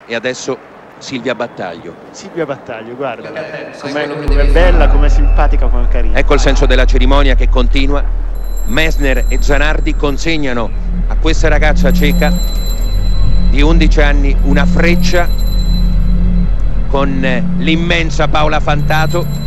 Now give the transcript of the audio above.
E adesso Silvia Battaglio. Silvia Battaglio, guarda, com'è bella, com'è simpatica, com'è carina. Ecco il senso della cerimonia che continua. Messner e Zanardi consegnano a questa ragazza ceca di 11 anni una freccia con l'immensa Paola Fantato.